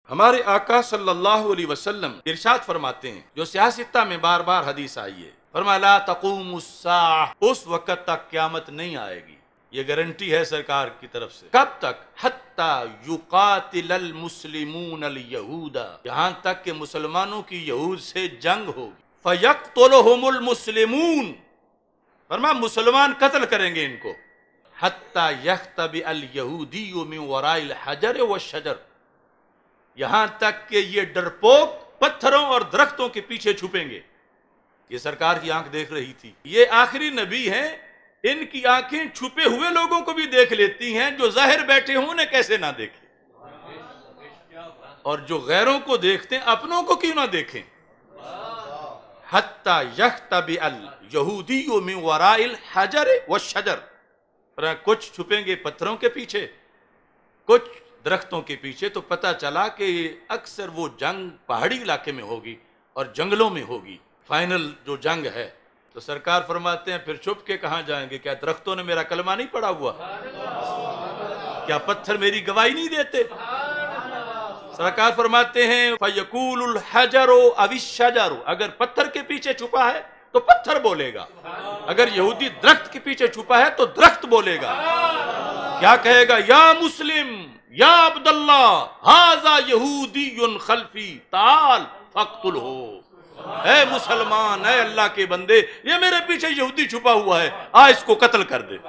ہمارے آقا صلی اللہ علیہ وسلم ارشاد فرماتے ہیں، جو سیاستہ میں بار بار حدیث آئی ہے، فرمایا لا تقوم الساعہ، اس وقت تک قیامت نہیں آئے گی. یہ گارنٹی ہے سرکار کی طرف سے. کب تک؟ حتی یقاتل المسلمون الیہود، یہاں تک کہ مسلمانوں کی یہود سے جنگ ہوگی. فیقتلہم المسلمون، فرمایا مسلمان قتل کریں گے ان کو. حتی یختبئ الیہودی من وراء الحجر والشجر، یہاں تک کہ یہ ڈرپوک پتھروں اور درختوں کے پیچھے چھپیں گے. یہ سرکار کی آنکھ دیکھ رہی تھی. یہ آخری نبی ہیں، ان کی آنکھیں چھپے ہوئے لوگوں کو بھی دیکھ لیتی ہیں، جو ظاہر بیٹھے ہوں انہیں کیسے نہ دیکھیں، اور جو غیروں کو دیکھتے ہیں اپنوں کو کیوں نہ دیکھیں. حتی یختبئ الیہودی من وراء الحجر والشجر، کچھ چھپیں گے پتھروں کے پیچھے، کچھ درختوں کے پیچھے. تو پتہ چلا کہ اکثر وہ جنگ پہاڑی علاقے میں ہوگی اور جنگلوں میں ہوگی، فائنل جو جنگ ہے. تو سرکار فرماتے ہیں پھر چھپ کے کہاں جائیں گے؟ کیا درختوں نے میرا کلمہ نہیں پڑھا ہوا؟ کیا پتھر میری گواہی نہیں دیتے؟ سرکار فرماتے ہیں فَيَقُولُ الْحَجَرُ أَوِ الشَّجَرُ، اگر پتھر کے پیچھے چھپا ہے تو پتھر بولے گا، اگر یہودی درخت کے پیچھے چھپا ہے تو درخت بولے گا. کیا کہے گا؟ یا مسلم یا عبداللہ ھذا یہودی خلفی تعال فاقتلہ، اے مسلمان، اے اللہ کے بندے، یہ میرے پیچھے یہودی چھپا ہوا ہے، اس کو قتل کر دے.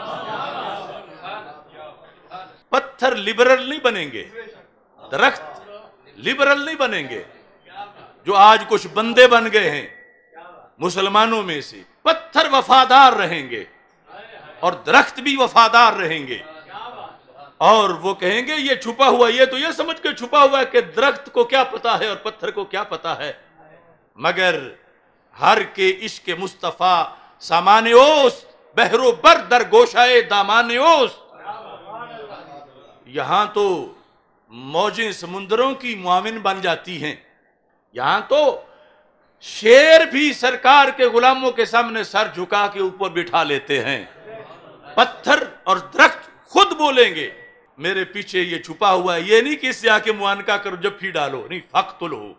پتھر لبرل نہیں بنیں گے، درخت لبرل نہیں بنیں گے. جو آج کچھ بندے بن گئے ہیں مسلمانوں میں سے، پتھر وفادار رہیں گے اور درخت بھی وفادار رہیں گے. اور وہ کہیں گے یہ چھپا ہوا، یہ تو یہ سمجھ کے چھپا ہوا ہے کہ درخت کو کیا پتا ہے اور پتھر کو کیا پتا ہے. مگر ہر کے عشق مصطفیٰ سامان اوست، بحر و بر در گوشائے دامان اوست. یہاں تو موجیں سمندروں کی معاون بن جاتی ہیں، یہاں تو شیر بھی سرکار کے غلاموں کے سامنے سر جھکا کے اوپر بٹھا لیتے ہیں. پتھر اور درخت خود بولیں گے میرے پیچھے یہ چھپا ہوا ہے. یہ نہیں کہ اس سے آ کے معانقہ کرو، جب پھی ڈالو، نہیں، فقتلہ،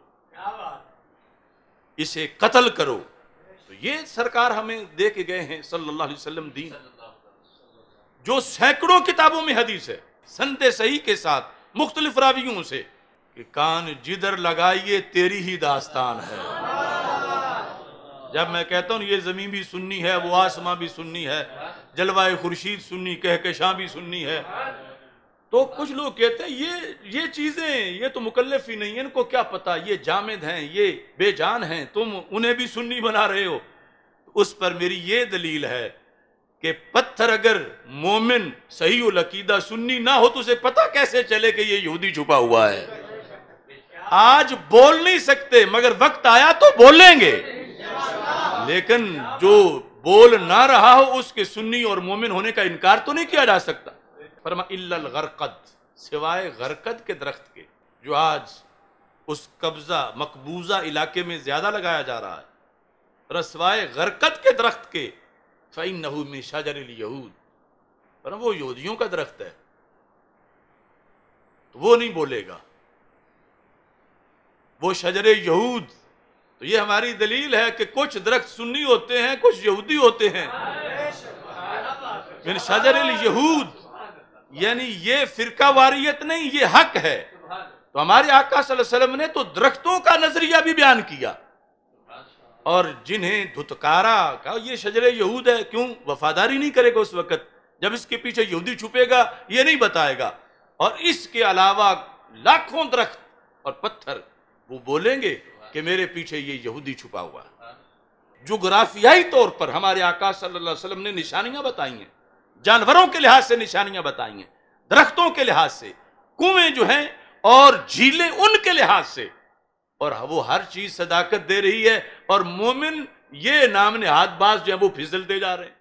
اسے قتل کرو. تو یہ سرکار ہمیں دے کے گئے ہیں صلی اللہ علیہ وسلم دین، جو سینکڑوں کتابوں میں حدیث ہے سند صحیح کے ساتھ مختلف راویوں سے، کہ کان جدھر لگائیے تیری ہی داستان ہے. جب میں کہتا ہوں یہ زمین بھی سنی ہے، وہ آسمان بھی سنی ہے، جلوہ خورشید سنی، کہکشاں بھی سنی ہے، تو کچھ لوگ کہتے ہیں یہ چیزیں یہ تو مکلف ہی نہیں ہیں، ان کو کیا پتا، یہ جامد ہیں، یہ بے جان ہیں، تم انہیں بھی سنی بنا رہے ہو. اس پر میری یہ دلیل ہے کہ پتھر اگر مومن صحیح العقیدہ سنی نہ ہو تو اسے پتا کیسے چلے کہ یہ یہودی چھپا ہوا ہے. آج بول نہیں سکتے مگر وقت آیا تو بولیں گے، لیکن جو بول نہ رہا ہو اس کے سنی اور مومن ہونے کا انکار تو نہیں کیا جا سکتا. فرما الا الغرقد، سوائے غرقد کے درخت کے، جو آج اس قبضہ مقبوضہ علاقے میں زیادہ لگایا جا رہا ہے، سوائے غرقد کے درخت کے، فإنہ من شجر الیہود، فرما وہ یہودیوں کا درخت ہے، تو وہ نہیں بولے گا، وہ شجر یہود. تو یہ ہماری دلیل ہے کہ کچھ درخت سنی ہوتے ہیں، کچھ یہودی ہوتے ہیں. من شجر الیہود، یعنی یہ فرقہ واریت نہیں، یہ حق ہے. تو ہمارے آقا صلی اللہ علیہ وسلم نے تو درختوں کا نظریہ بھی بیان کیا، اور جنہیں دھتکارا کہا یہ شجر یہود ہے، کیوں وفاداری نہیں کرے گا اس وقت جب اس کے پیچھے یہودی چھپے گا، یہ نہیں بتائے گا. اور اس کے علاوہ لاکھوں درخت اور پتھر وہ بولیں گے کہ میرے پیچھے یہ یہودی چھپا ہوا ہے. جغرافیائی طور پر ہمارے آقا صلی اللہ علیہ وسلم نے نشانیاں بتائی ہیں، جانوروں کے لحاظ سے نشانیاں بتائی ہیں، درختوں کے لحاظ سے، کنویں جو ہیں اور جھیلیں ان کے لحاظ سے، اور وہ ہر چیز صداقت دے رہی ہے. اور مومن یہ نام نہاد باز جو ہیں وہ پھسلتے جا رہے ہیں.